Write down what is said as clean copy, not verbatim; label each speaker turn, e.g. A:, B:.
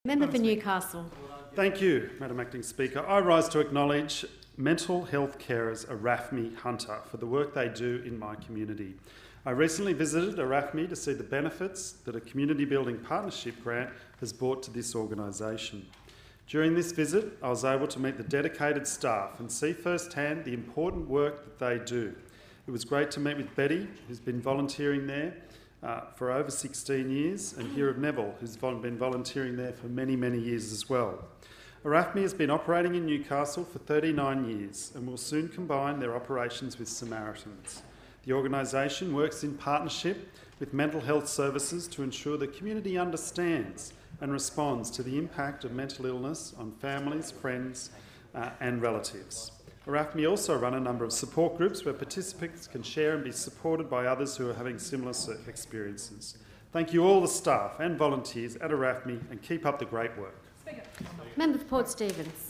A: Member for Newcastle.
B: Thank you, Madam Acting Speaker. I rise to acknowledge mental health carers ARAFMI Hunter for the work they do in my community. I recently visited ARAFMI to see the benefits that a community building partnership grant has brought to this organisation. During this visit, I was able to meet the dedicated staff and see firsthand the important work that they do. It was great to meet with Betty, who's been volunteering there for over 16 years, and hear of Neville, who's been volunteering there for many, many years as well. ARAFMI has been operating in Newcastle for 39 years and will soon combine their operations with Samaritans. The organisation works in partnership with mental health services to ensure the community understands and responds to the impact of mental illness on families, friends and relatives. ARAFMI also run a number of support groups where participants can share and be supported by others who are having similar experiences. Thank you all the staff and volunteers at ARAFMI and keep up the great work.
A: Member for Port Stephens.